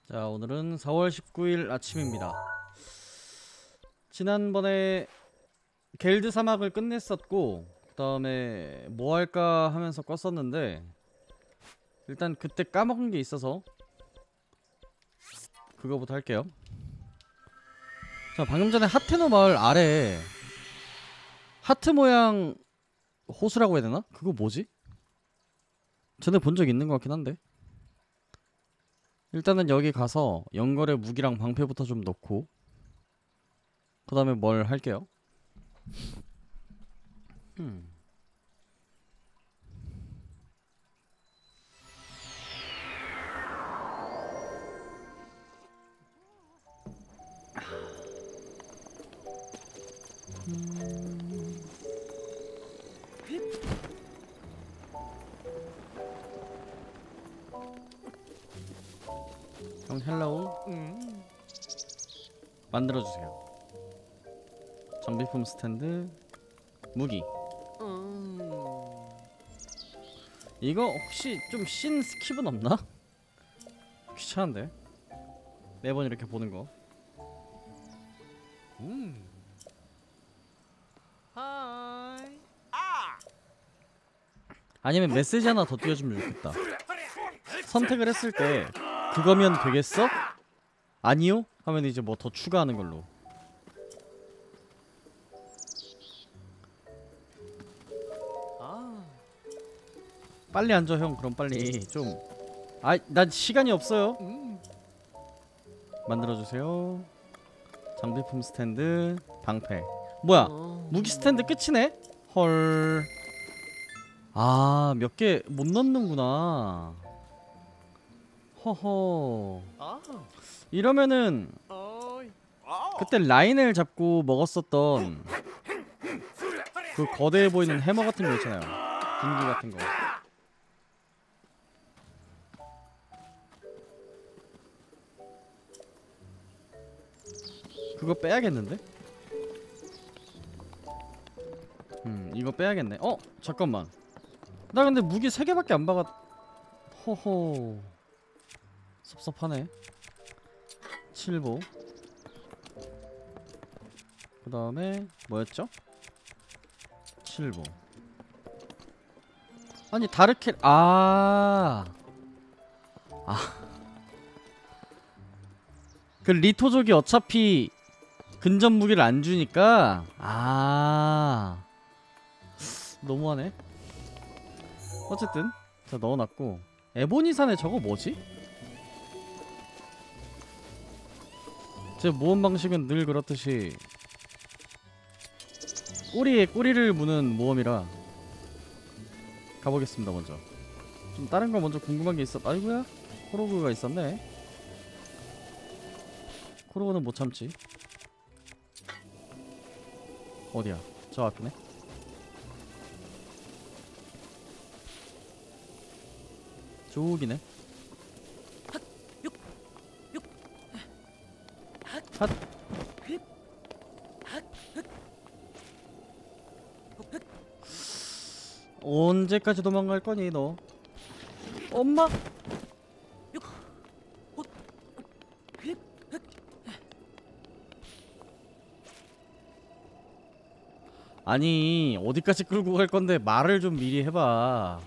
자, 오늘은 4월 19일 아침입니다. 지난번에 겔드 사막을 끝냈었고, 그 다음에 뭐 할까 하면서 껐었는데, 일단 그때 까먹은 게 있어서 그거부터 할게요. 자, 방금 전에 하테노 마을 아래에 하트 모양 호수라고 해야 되나? 그거 뭐지? 전에 본 적 있는 것 같긴 한데. 일단은 여기 가서 연결의 무기랑 방패부터 좀 넣고, 그 다음에 뭘 할게요. 형 헬로우 만들어주세요. 장비품 스탠드 무기. 이거 혹시 좀 신 스킵은 없나? 귀찮은데 매번 이렇게 보는 거. 하이. 아니면 메시지 하나 더 띄워주면 좋겠다. 선택을 했을 때 그거면 되겠어? 아니요? 하면 이제 뭐 더 추가하는 걸로. 빨리 앉아 형. 그럼 빨리 좀. 난 시간이 없어요. 만들어주세요. 장비품 스탠드 방패. 뭐야, 무기 스탠드 끝이네? 헐. 아, 몇 개 못 넣는구나. 허허. 이러면은 그때 라인을 잡고 먹었었던 그 거대해 보이는 해머 같은 거 있잖아요. 군기 같은 거. 그거 빼야겠는데? 이거 빼야겠네. 잠깐만. 나 근데 무기 3개밖에 안 박았. 호호. 섭섭하네. 7보. 그 다음에 뭐였죠? 7보. 아니 다르켈. 그 리토족이 어차피 근접 무기를 안 주니까. 너무하네. 어쨌든 자, 넣어놨고. 에보니산에 저거 뭐지? 제 모험 방식은 늘 그렇듯이 꼬리에 꼬리를 무는 모험이라 가보겠습니다. 먼저 좀 다른 거 먼저 궁금한 게 있었. 아이고야, 코로그가 있었네. 코로그는 못 참지. 어디야? 저 앞이네. 저기네. 핫. 언제까지 도망갈 거니 너? 엄마. 아니 어디까지 끌고 갈 건데 말을 좀 미리 해봐.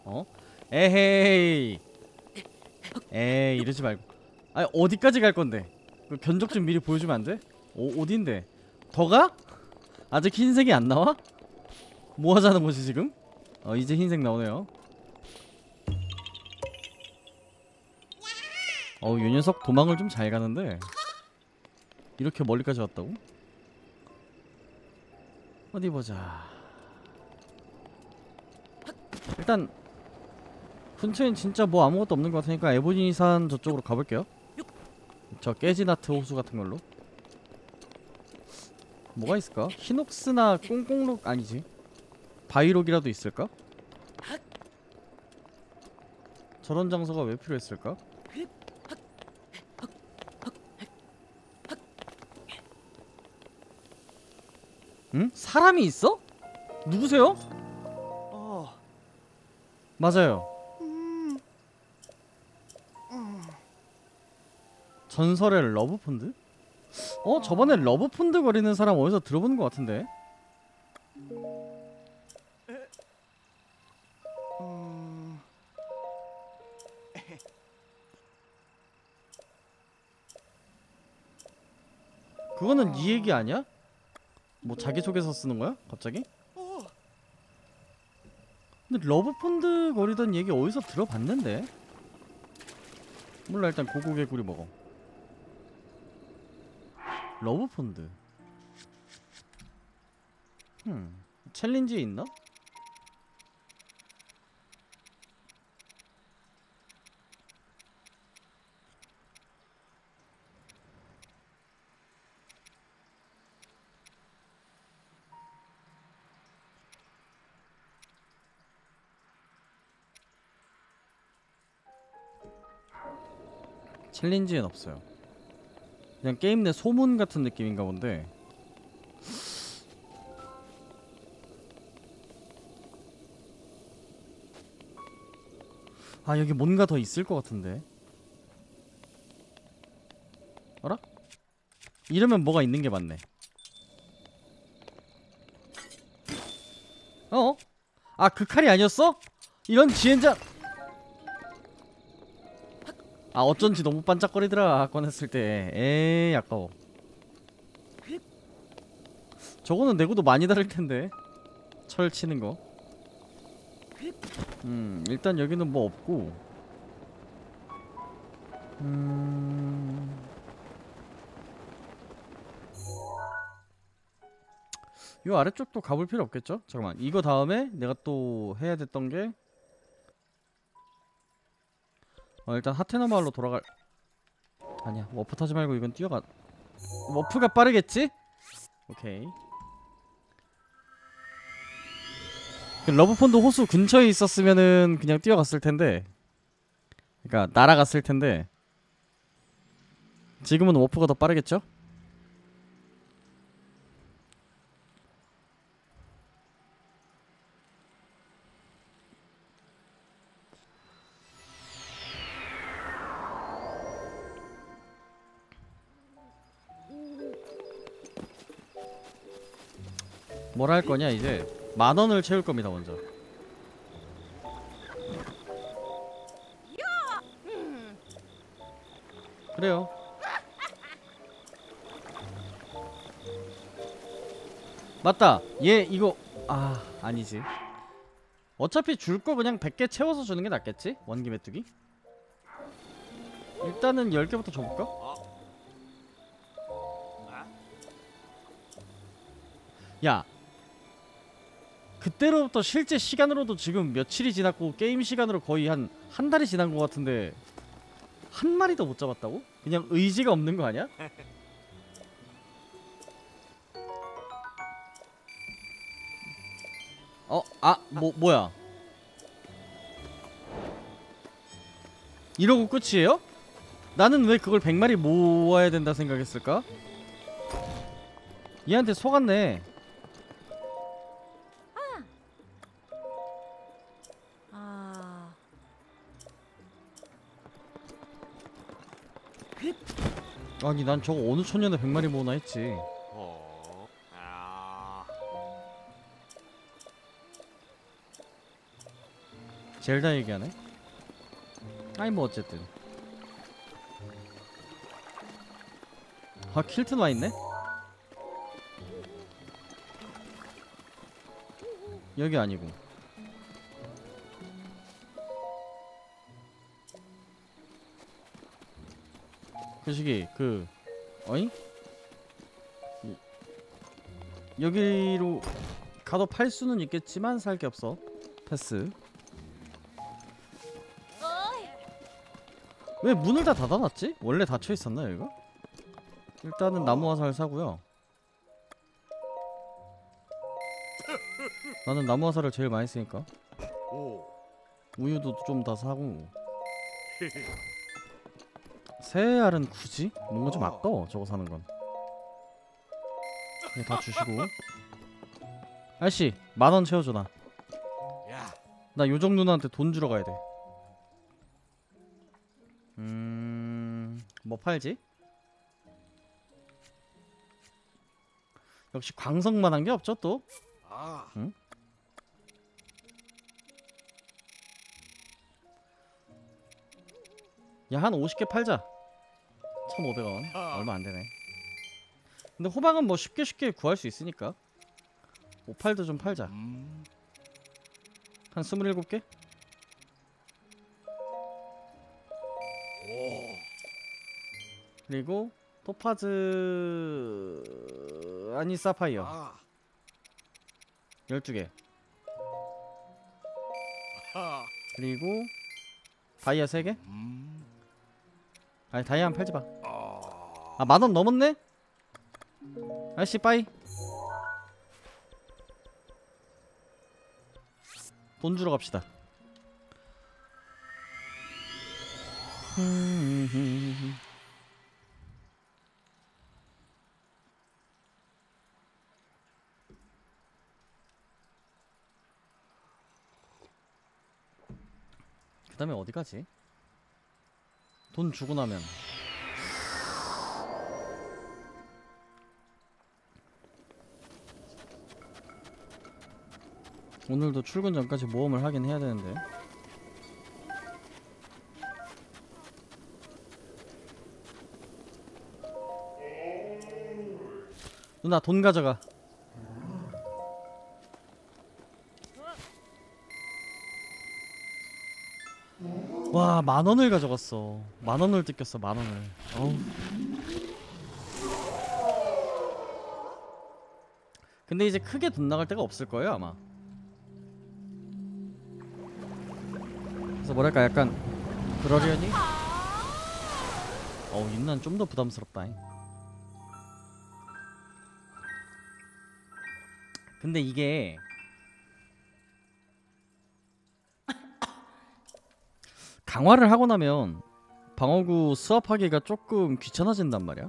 에헤이. 에이, 이러지 말고. 아니 어디까지 갈 건데? 그 견적 좀 미리 보여주면 안 돼? 어딘데? 더 가? 아직 흰색이 안 나와? 뭐 하자는 거지 지금? 이제 흰색 나오네요. 요 녀석 도망을 좀 잘 가는데 이렇게 멀리까지 왔다고? 어디 보자. 일단 근처엔 진짜 뭐 아무것도 없는 것 같으니까 에보니산 저쪽으로 가볼게요. 저 깨지나트 호수 같은 걸로. 뭐가 있을까? 히녹스나 꽁꽁록 아니지? 바이록이라도 있을까? 저런 장소가 왜 필요했을까? 응? 사람이 있어? 누구세요? 맞아요. 전설의 러브폰드? 저번에 러브폰드 거리는 사람 어디서 들어본 것 같은데? 그거는 네 얘기 아니야? 뭐 자기소개서 쓰는 거야? 갑자기? 근데 러브폰드 거리던 얘기 어디서 들어봤는데? 몰라, 일단 고고개구리 먹어. 러브폰드. 챌린지에 있나? 챌린지엔 없어요. 그냥 게임 내 소문 같은 느낌인가 본데. 아, 여기 뭔가 더 있을 것 같은데. 알아? 이러면 뭐가 있는 게 맞네. 아, 그 칼이 아니었어? 이런 지엔장. 아, 어쩐지 너무 반짝거리더라 꺼냈을 때. 에이, 아까워. 저거는 내구도 많이 다를 텐데. 철 치는 거. 일단 여기는 뭐 없고. 요 아래쪽도 가볼 필요 없겠죠? 잠깐만, 이거 다음에 내가 또 해야 됐던 게 일단 하테나 마을로 돌아갈. 아니야, 워프 타지 말고 이건 뛰어가. 워프가 빠르겠지? 오케이. 러브폰드 호수 근처에 있었으면은 그냥 뛰어갔을 텐데, 그러니까 날아갔을 텐데, 지금은 워프가 더 빠르겠죠? 뭘 할 거냐 이제. 10,000원을 채울 겁니다 먼저. 그래요. 맞다. 얘 이거 아니지. 어차피 줄 거 그냥 100개 채워서 주는 게 낫겠지? 원기 메뚜기? 일단은 10개부터 줘볼까? 야, 그때로부터 실제 시간으로도 지금 며칠이 지났고 게임 시간으로 거의 한 달이 지난 것 같은데 한 마리도 못 잡았다고? 그냥 의지가 없는 거 아니야? 뭐야? 이러고 끝이에요? 나는 왜 그걸 100마리 모아야 된다 생각했을까? 얘한테 속았네. 아니, 난 저거 어느 천년에 100마리 모으나 했지. 젤다 얘기하네? 아니 뭐 어쨌든. 아, 킬튼 와있네? 여기 아니고. 그 시기 어잉? 여기로 가도 팔 수는 있겠지만 살 게 없어. 패스. 왜 문을 다 닫아놨지? 원래 닫혀 있었나 여기가? 일단은 나무 화살 사고요. 나는 나무 화살을 제일 많이 쓰니까. 우유도 좀 다 사고. 새 알은 굳이? 뭔가 좀 아까워 저거 사는 건. 네, 다 주시고. 아저씨 10,000원 채워줘. 나 요정 누나한테 돈 주러 가야 돼. 뭐 팔지? 역시 광석만한 게 없죠 또. 아. 응? 야, 한 50개 팔자. 1,500원. 얼마 안 되네. 근데 호박은 뭐 쉽게 쉽게 구할 수 있으니까 오팔도 좀 팔자. 한 27개? 그리고 토파즈 아니 사파이어 아. 12개. 아. 그리고 다이아 3개? 아니 다이아 한 팔지 마. 아, 10,000원 넘었네? 아저씨 빠이. 돈 주러 갑시다. 그 다음에 어디 가지? 돈 주고 나면 오늘도 출근 전까지 모험을 하긴 해야 되는데. 누나 돈 가져가. 와, 10,000원을 가져갔어. 10,000원을 뜯겼어. 10,000원을. 어우. 근데 이제 크게 돈 나갈 데가 없을 거예요 아마. 그래서 뭐랄까 약간 그러려니? 어우, 인난 좀 더 부담스럽다. 근데 이게 강화를 하고 나면 방어구 수업하기가 조금 귀찮아진단 말이야.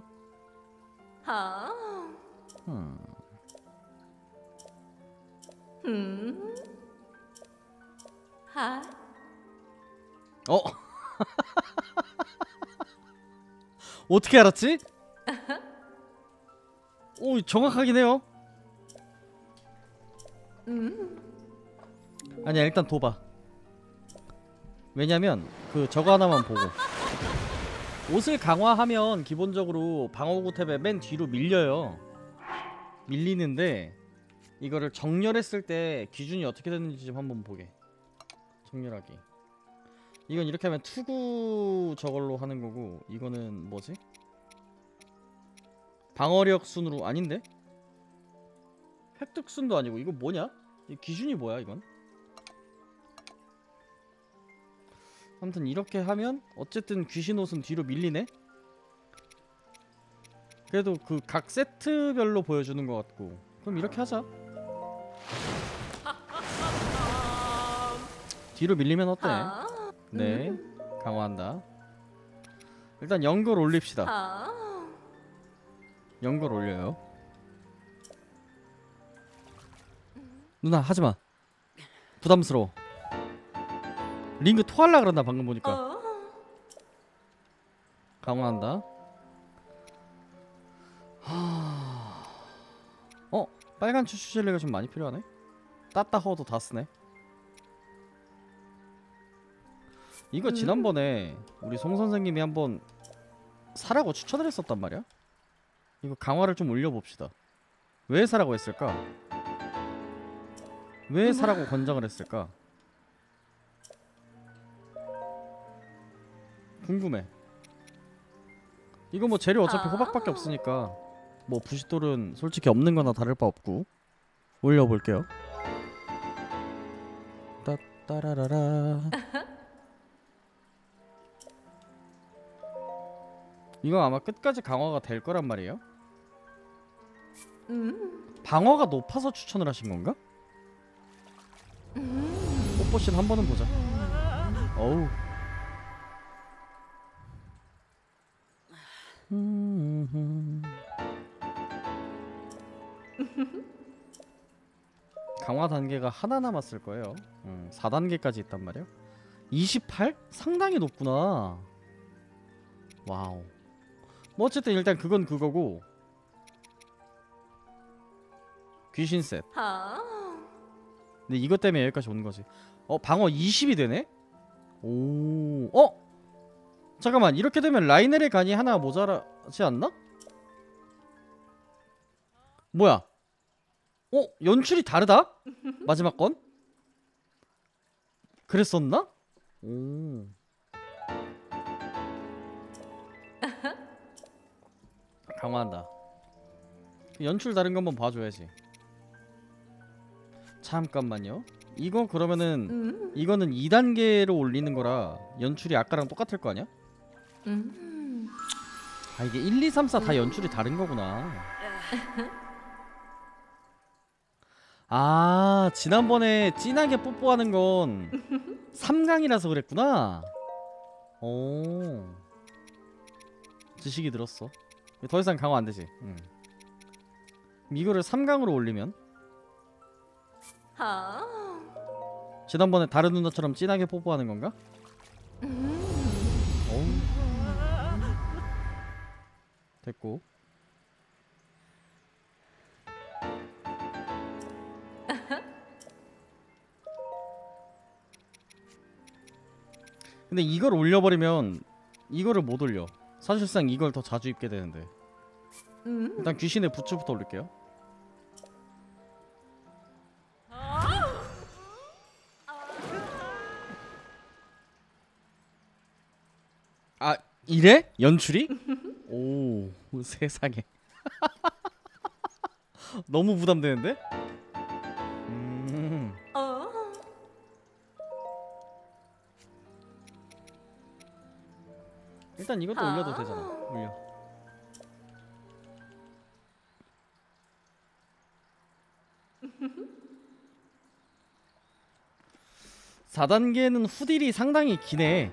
어? 어떻게 알았지? 오, 정확하긴 해요. 아니야, 일단 둬봐. 왜냐면 그 저거 하나만 보고. 옷을 강화하면 기본적으로 방어구 탭에 맨 뒤로 밀려요. 밀리는데 이거를 정렬했을 때 기준이 어떻게 되는지 좀 한번 보게. 정렬하기. 이건 이렇게 하면 투구 저걸로 하는 거고, 이거는 뭐지? 방어력 순으로. 아닌데? 획득 순도 아니고 이거 뭐냐? 이 기준이 뭐야 이건? 아무튼 이렇게 하면 어쨌든 귀신 옷은 뒤로 밀리네? 그래도 그 각 세트별로 보여주는 것 같고. 그럼 이렇게 하자. 뒤로 밀리면 어때? 네, 강화한다. 일단 연걸 올립시다. 연걸 올려요. 누나 하지마. 부담스러워. 링크 토할라 그런다 방금 보니까. 강화한다. 빨간 추출젤리가 좀 많이 필요하네. 따따허도 다 쓰네. 이거 지난번에 우리 송 선생님이 한번 사라고 추천을 했었단 말이야. 이거 강화를 좀 올려봅시다. 왜 사라고 했을까? 왜 사라고 권장을 했을까? 궁금해. 이거 뭐 재료 어차피 호박밖에 없으니까 뭐 부싯돌은 솔직히 없는 거나 다를 바 없고. 올려볼게요. 따따라라라. 이거 아마 끝까지 강화가 될 거란 말이에요. 방어가 높아서 추천을 하신 건가? 뽀뽀신 한 번은 보자. 어우. 강화 단계가 하나 남았을 거예요. 4단계까지 있단 말이야. 28? 상당히 높구나. 와우. 뭐 어쨌든 일단 그건 그거고, 귀신 셋. 아. 근데 이것 때문에 여기까지 오는 거지. 방어 20이 되네? 오. 잠깐만, 이렇게 되면 라이넬의 간이 하나 모자라지 않나? 뭐야? 연출이 다르다? 마지막 건? 그랬었나? 오. 강화한다. 연출 다른 거 한번 봐줘야지. 잠깐만요. 이거 그러면은 이거는 2단계로 올리는 거라 연출이 아까랑 똑같을 거 아니야? 아, 이게 1, 2, 3, 4 다 연출이 다른 거구나. 아, 지난번에 진하게 뽀뽀하는 건 3강이라서 그랬구나. 오, 지식이 들었어. 더 이상 강화 안 되지. 그럼 이거를 3강으로 올리면 아. 지난번에 다른 누나처럼 진하게 뽀뽀하는 건가? 어우. 됐고. 근데 이걸 올려버리면 이거를 못 올려. 사실상 이걸 더 자주 입게 되는데. 일단 귀신의 부츠부터 올릴게요. 아, 이래? 연출이? 오, 세상에. 너무 부담되는데? 일단 이것도 올려도 되잖아. 올려. (4단계는) 후딜이 상당히 기네.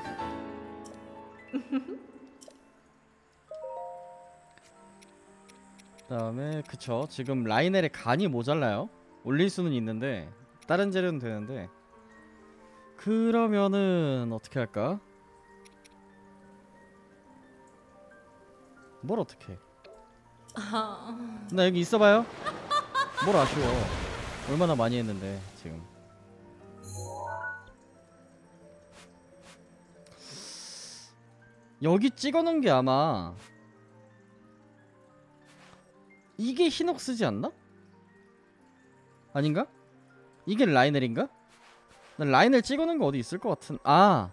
그다음에 그쵸, 지금 라이넬의 간이 모자라요. 올릴 수는 있는데 다른 재료는 되는데, 그러면은 어떻게 할까? 뭘 어떻게 해? 나 여기 있어봐요. 뭘 아쉬워. 얼마나 많이 했는데 지금. 여기 찍어놓은 게 아마 이게 히녹스지 않나? 아닌가? 이게 라이넬인가? 난 라이넬 찍어놓은 거 어디 있을 것 같은. 아,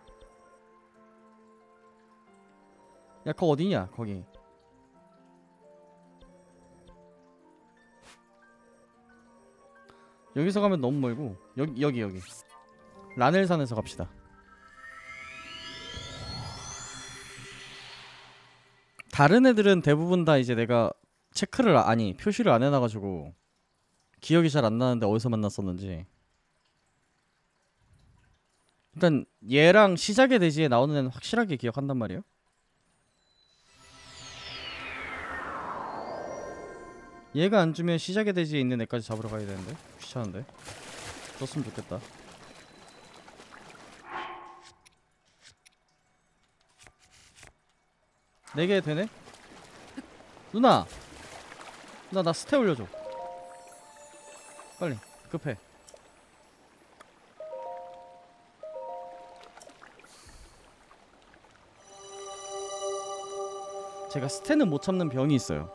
야, 거 어디냐 거기. 여기서 가면 너무 멀고, 여기 라넬산에서 갑시다. 다른 애들은 대부분 다 이제 내가 체크를 아니 표시를 안 해놔가지고 기억이 잘 안 나는데 어디서 만났었는지. 일단 얘랑 시작의 대지에 나오는 애는 확실하게 기억한단 말이에요. 얘가 안 주면 시작의 대지에 있는 애까지 잡으러 가야 되는데 귀찮은데. 줬으면 좋겠다. 네 개 되네? 누나! 나 스테 올려줘. 빨리 급해. 제가 스테는 못 참는 병이 있어요.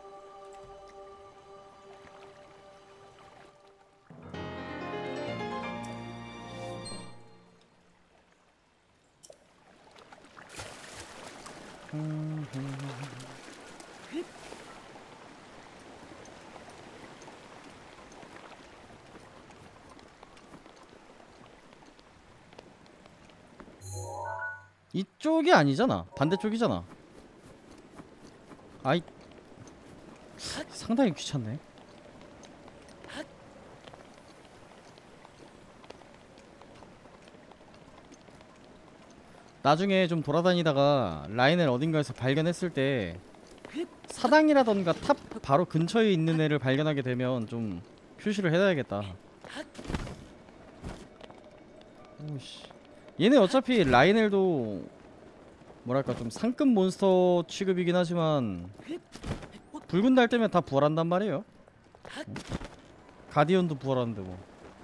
이쪽이 아니잖아. 반대쪽이잖아. 아이, 상당히 귀찮네. 나중에 좀 돌아다니다가 라인을 어딘가에서 발견했을 때 사당이라던가 탑 바로 근처에 있는 애를 발견하게 되면 좀 표시를 해놔야겠다. 오씨, 얘네 어차피 라이넬도 뭐랄까 좀 상급 몬스터 취급이긴 하지만 붉은 달 때면 다 부활한단 말이에요. 가디언도 부활하는데 뭐.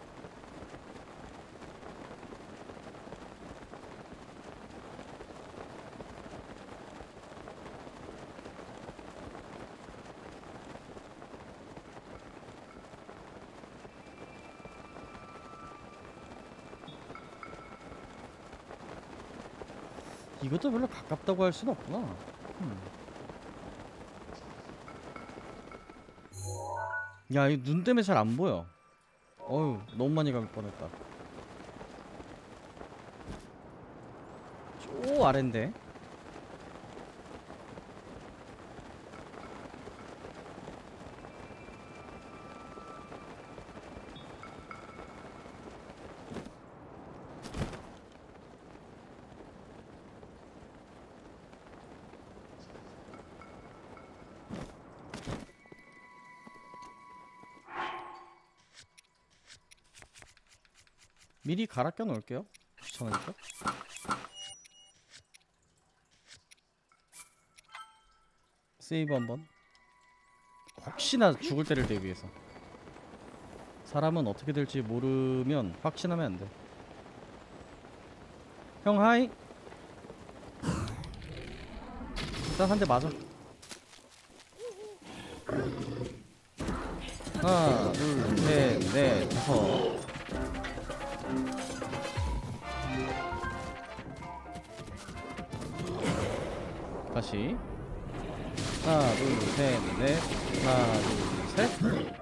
이것도 별로 가깝다고 할 수는 없구나. 야, 이 눈 때문에 잘 안 보여. 어휴, 너무 많이 갈 뻔했다. 저 아래인데. 미리 갈아 껴 놓을게요. 귀찮으니까. 세이브 한번. 혹시나 죽을 때를 대비해서. 사람은 어떻게 될지 모르면 확신하면 안 돼. 형 하이. 일단 한 대 맞아. 하나, 둘, 셋, 넷, 다섯. 다시 하나 둘 셋 넷 하나 둘 셋.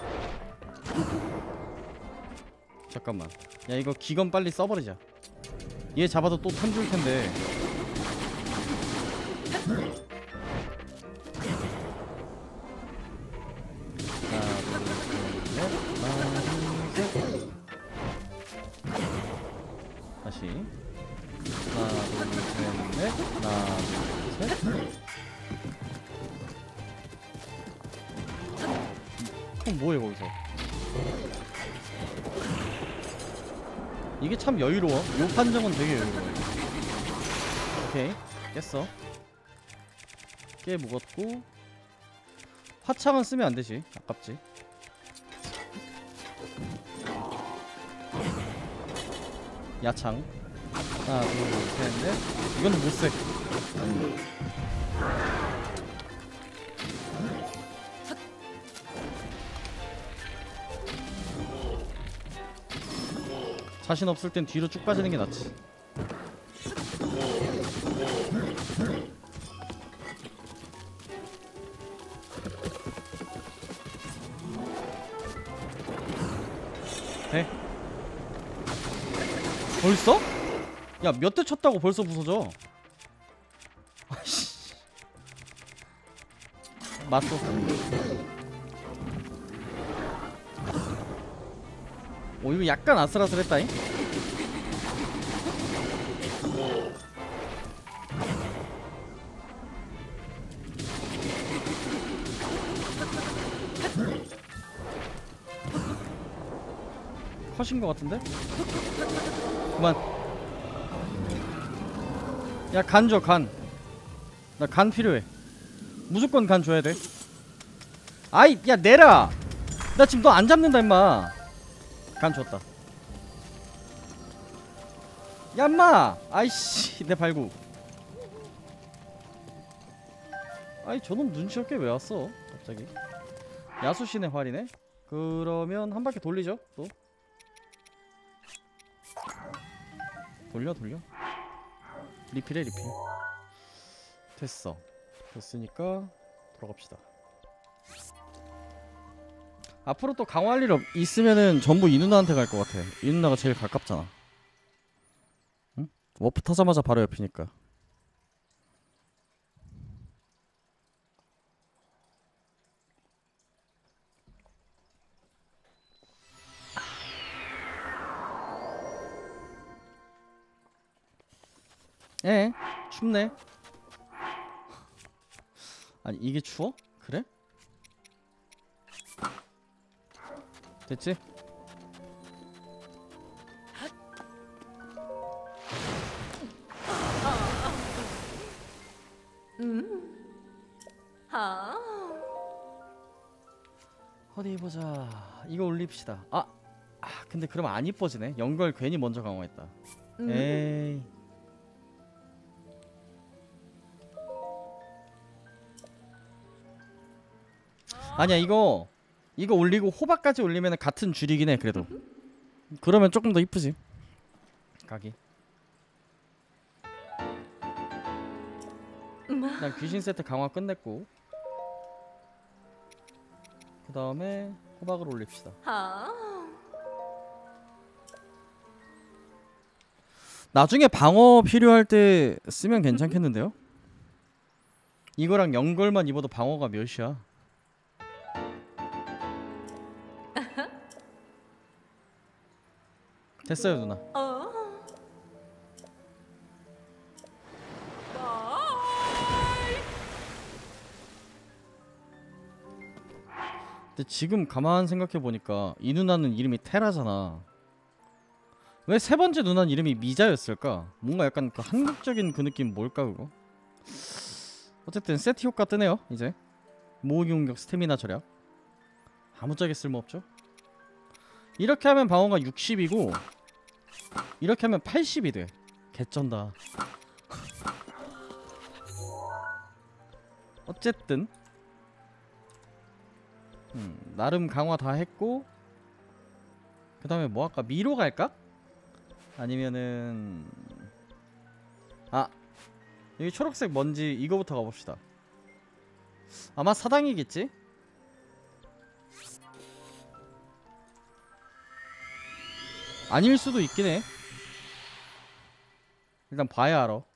잠깐만, 야 이거 기건 빨리 써버리자. 얘 잡아도 또 탐 줄텐데. 하나 둘 셋 하나 둘 셋. 다시 하나 둘 셋 넷 하나 둘 셋. 그럼 뭐해 거기서. 이게 참 여유로워. 요 판정은 되게 여유로워. 오케이, 깼어. 깨 묵었고. 화창은 쓰면 안되지, 아깝지. 야창 하나 둘 셋 넷. 이거는 못쎄. 자신 없을 땐 뒤로 쭉 빠지는 게 낫지. 돼. 벌써? 야, 몇 대 쳤다고 벌써 부서져. 아이씨. 맞소. 오, 이거 약간 아슬아슬했다잉? 컷인 것 같은데? 그만. 야, 간 줘, 간. 나 간 필요해. 무조건 간 줘야 돼. 아이, 야, 내라! 나 지금 너 안 잡는다, 임마. 간 줬다. 야, 임마! 아이씨, 내 발구. 아이, 저놈 눈치 없게 왜 왔어? 갑자기. 야수신의 활이네? 그러면 한 바퀴 돌리죠, 또. 돌려. 리필해, 리필. 됐어. 됐으니까 들어갑시다. 앞으로 또 강화할 일 있으면은 전부 이 누나한테 갈 것 같아. 이 누나가 제일 가깝잖아. 응? 워프 타자마자 바로 옆이니까. 춥네. 아니, 이게 추워? 그래? 됐지? 어디 보자. 이거 올립시다. 근데 그러면 안 이뻐지네. 연걸 괜히 먼저 강화했다. 에이. 아니야, 이거 올리고 호박까지 올리면 같은 줄이긴 해. 그래도 그러면 조금 더 이쁘지 각이. 일단 귀신 세트 강화 끝냈고, 그 다음에 호박을 올립시다. 나중에 방어 필요할 때 쓰면 괜찮겠는데요? 이거랑 연걸만 입어도 방어가 몇이야? 됐어요 누나. 근데 지금 가만 생각해보니까 이 누나는 이름이 테라잖아. 왜 세 번째 누나는 이름이 미자였을까? 뭔가 약간 그 한국적인 그 느낌 뭘까 그거? 어쨌든 세트 효과 뜨네요. 이제 모으기 공격 스태미나 절약 아무짝에 쓸모없죠. 이렇게 하면 방어가 60이고 이렇게 하면 80이 돼. 개쩐다. 어쨌든 나름 강화 다 했고, 그 다음에 뭐 할까? 미로 갈까? 아니면은 여기 초록색 먼지 이거부터 가봅시다. 아마 사당이겠지? 아닐 수도 있긴 해. 일단 봐야 알아.